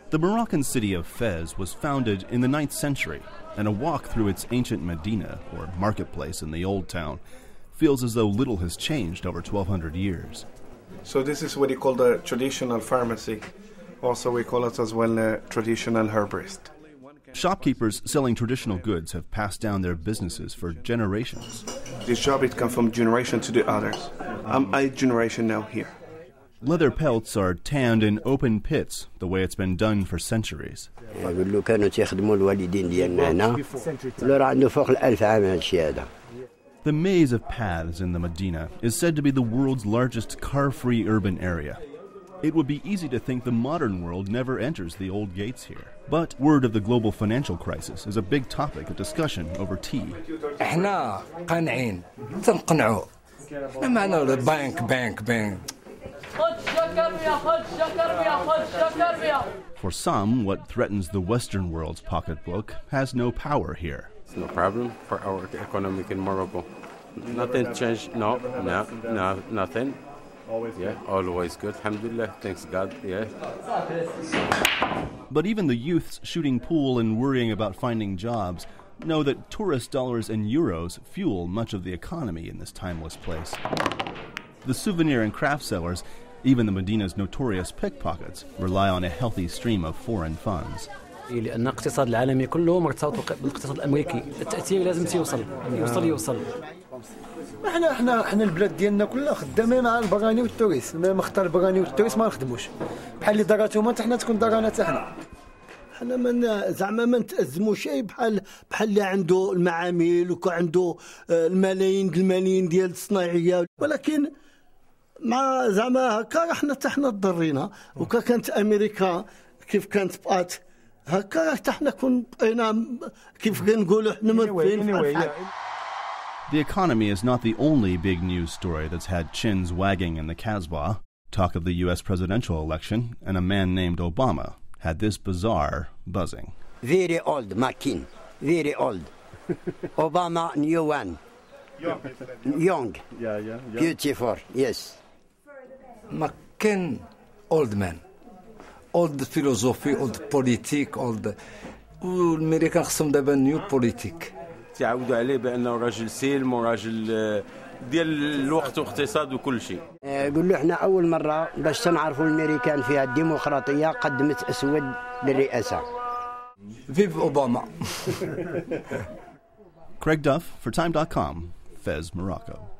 The Moroccan city of Fez was founded in the 9th century, and a walk through its ancient Medina, or marketplace in the Old Town, feels as though little has changed over 1,200 years. So this is what you call the traditional pharmacy. Also we call it as well a traditional herbalist. Shopkeepers selling traditional goods have passed down their businesses for generations. This job, it comes from generation to the others. I'm 8th generation now here. Leather pelts are tanned in open pits, the way it's been done for centuries. The maze of paths in the Medina is said to be the world's largest car-free urban area. It would be easy to think the modern world never enters the old gates here. But word of the global financial crisis is a big topic of discussion over tea. احنا قانعين تنقنعوا ما معنى بانك For some, what threatens the Western world's pocketbook has no power here. It's no problem for our economic in Morocco. Nothing changed. No, nothing. Always good. Alhamdulillah, thanks God. But even the youths shooting pool and worrying about finding jobs know that tourist dollars and euros fuel much of the economy in this timeless place. The souvenir and craft sellers, even the Medina's notorious pickpockets, rely on a healthy stream of foreign funds. لأن الاقتصاد العالمي كله مرتبط بالاقتصاد الأمريكي، التأثير لازم يوصل. احنا البلاد ديالنا كلها خدامين مع البغاني والتوريس، ما اختار البغاني والتوريس ما نخدموش. بحال اللي داراتهم حنا تكون دارانا حتى حنا. حنا زعما ما نتأزموا شيء بحال اللي عنده المعامل وعنده الملايين ديال الصناعيه، ولكن مع زعما هكا حنا ضرينا وكا كانت امريكا كيف كانت بقات هكا حتى حنا كون بقينا كيف كنقولوا حنا مرفين. The economy is not the only big news story that's had chins wagging in the Kasbah. Talk of the U.S. presidential election and a man named Obama had this bizarre buzzing. Very old, McCain. Very old. Obama, new one. Young. Yeah. Beautiful, yes. McCain, old man. Old philosophy, old politics, old... والأمريكان خصهم دابا نيو بوليتيك. تعودوا عليه بأنه راجل سلم وراجل ديال الوقت واقتصاد وكل شيء. قول له احنا أول مرة باش تنعرفوا الأمريكان فيها الديمقراطية قدمت أسود للرئاسة. فيف أوباما. Craig Duff for Time.com, Fez, Morocco.